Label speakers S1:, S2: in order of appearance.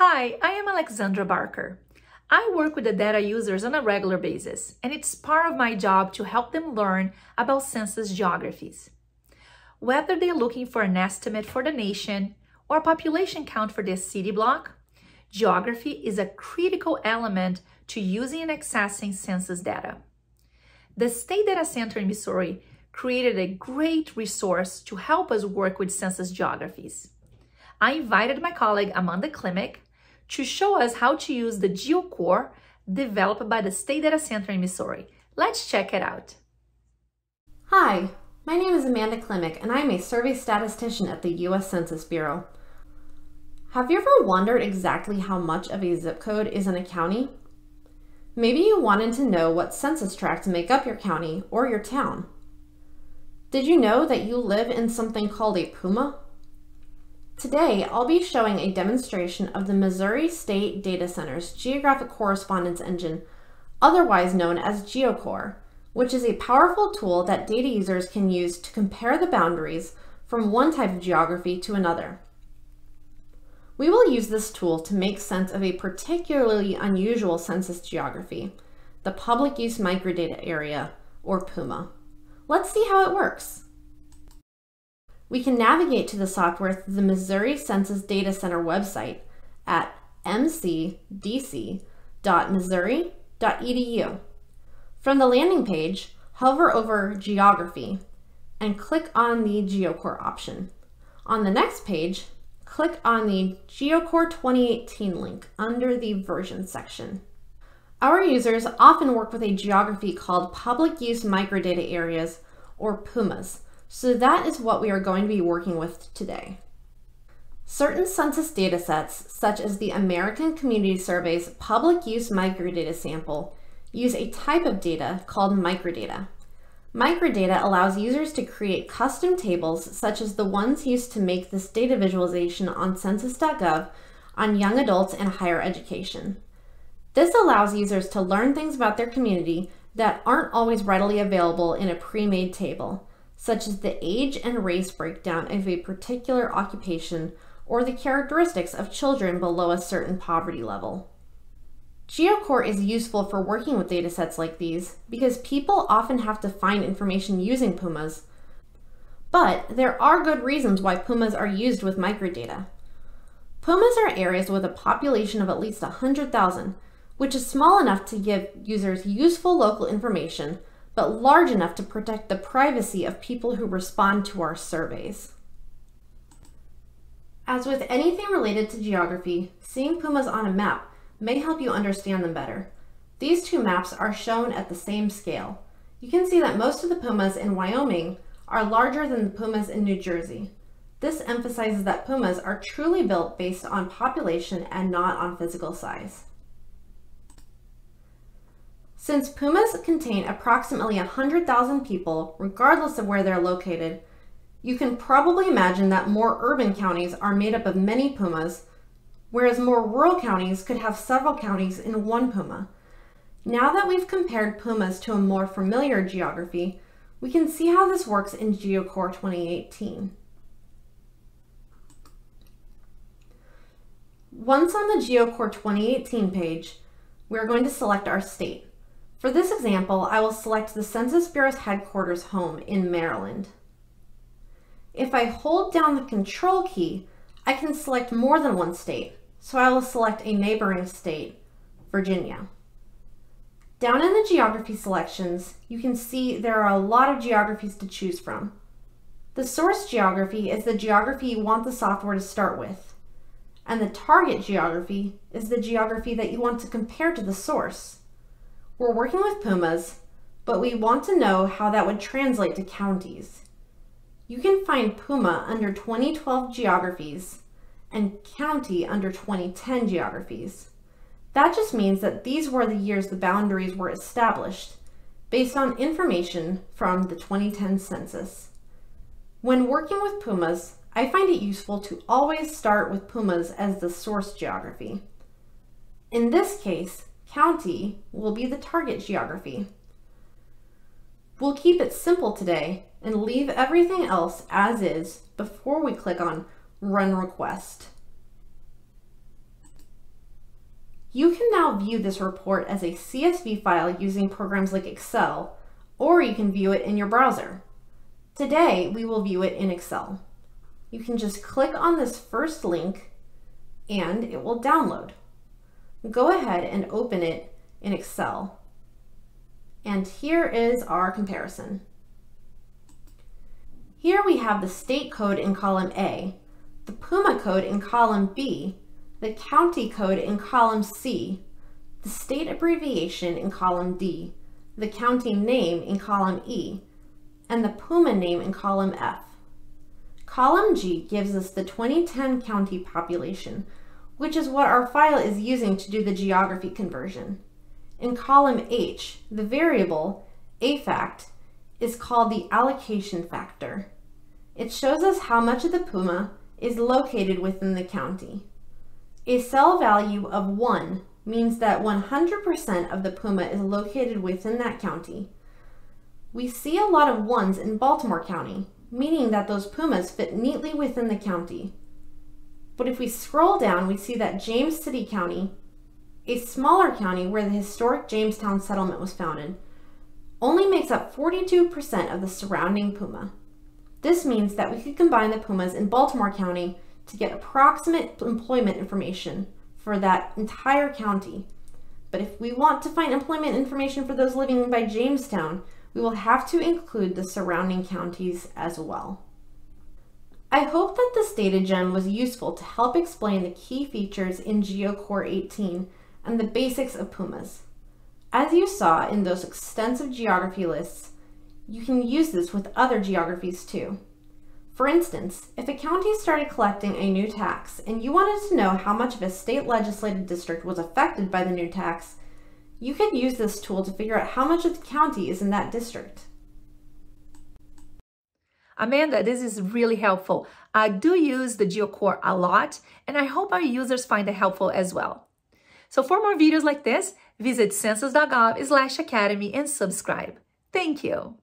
S1: Hi, I am Alexandra Barker. I work with the data users on a regular basis, and it's part of my job to help them learn about census geographies. Whether they're looking for an estimate for the nation or a population count for their city block, geography is a critical element to using and accessing census data. The State Data Center in Missouri created a great resource to help us work with census geographies. I invited my colleague Amanda Klimek to show us how to use the Geocorr developed by the State Data Center in Missouri. Let's check it out.
S2: Hi, my name is Amanda Klimek and I'm a survey statistician at the U.S. Census Bureau. Have you ever wondered exactly how much of a zip code is in a county? Maybe you wanted to know what census tracts make up your county or your town. Did you know that you live in something called a PUMA? Today, I'll be showing a demonstration of the Missouri State Data Center's Geographic Correspondence Engine, otherwise known as Geocorr, which is a powerful tool that data users can use to compare the boundaries from one type of geography to another. We will use this tool to make sense of a particularly unusual census geography, the Public Use Microdata Area, or PUMA. Let's see how it works. We can navigate to the software through the Missouri Census Data Center website at mcdc.missouri.edu. From the landing page, hover over Geography and click on the Geocorr option. On the next page, click on the Geocorr 2018 link under the version section. Our users often work with a geography called Public Use Microdata Areas, or PUMAs, so that is what we are going to be working with today. Certain census datasets, such as the American Community Survey's Public Use Microdata Sample, use a type of data called microdata. Microdata allows users to create custom tables such as the ones used to make this data visualization on census.gov on young adults and higher education. This allows users to learn things about their community that aren't always readily available in a pre-made table, such as the age and race breakdown of a particular occupation or the characteristics of children below a certain poverty level. Geocorr is useful for working with datasets like these because people often have to find information using PUMAs, but there are good reasons why PUMAs are used with microdata. PUMAs are areas with a population of at least 100,000, which is small enough to give users useful local information, but large enough to protect the privacy of people who respond to our surveys. As with anything related to geography, seeing PUMAs on a map may help you understand them better. These two maps are shown at the same scale. You can see that most of the PUMAs in Wyoming are larger than the PUMAs in New Jersey. This emphasizes that PUMAs are truly built based on population and not on physical size. Since PUMAs contain approximately 100,000 people, regardless of where they're located, you can probably imagine that more urban counties are made up of many PUMAs, whereas more rural counties could have several counties in one PUMA. Now that we've compared PUMAs to a more familiar geography, we can see how this works in Geocorr 2018. Once on the Geocorr 2018 page, we're going to select our state. For this example, I will select the Census Bureau's headquarters home in Maryland. If I hold down the Control key, I can select more than one state, so I will select a neighboring state, Virginia. Down in the geography selections, you can see there are a lot of geographies to choose from. The source geography is the geography you want the software to start with, and the target geography is the geography that you want to compare to the source. We're working with PUMAs, but we want to know how that would translate to counties. You can find PUMA under 2012 geographies and county under 2010 geographies. That just means that these were the years the boundaries were established, based on information from the 2010 census. When working with PUMAs, I find it useful to always start with PUMAs as the source geography. In this case, county will be the target geography. We'll keep it simple today and leave everything else as is before we click on Run Request. You can now view this report as a CSV file using programs like Excel, or you can view it in your browser. Today, we will view it in Excel. You can just click on this first link and it will download. Go ahead and open it in Excel. And here is our comparison. Here we have the state code in column A, the PUMA code in column B, the county code in column C, the state abbreviation in column D, the county name in column E, and the PUMA name in column F. Column G gives us the 2010 county population, which is what our file is using to do the geography conversion. In column H, the variable, AFACT, is called the allocation factor. It shows us how much of the PUMA is located within the county. A cell value of 1 means that 100% of the PUMA is located within that county. We see a lot of 1s in Baltimore County, meaning that those PUMAs fit neatly within the county. But if we scroll down, we see that James City County, a smaller county where the historic Jamestown settlement was founded, only makes up 42% of the surrounding PUMA. This means that we could combine the PUMAs in Baltimore County to get approximate employment information for that entire county. But if we want to find employment information for those living by Jamestown, we will have to include the surrounding counties as well. I hope that this data gem was useful to help explain the key features in Geocorr 18 and the basics of PUMAs. As you saw in those extensive geography lists, you can use this with other geographies too. For instance, if a county started collecting a new tax and you wanted to know how much of a state legislative district was affected by the new tax, you could use this tool to figure out how much of the county is in that district.
S1: Amanda, this is really helpful. I do use the Geocorr a lot, and I hope our users find it helpful as well. So for more videos like this, visit census.gov/academy and subscribe. Thank you.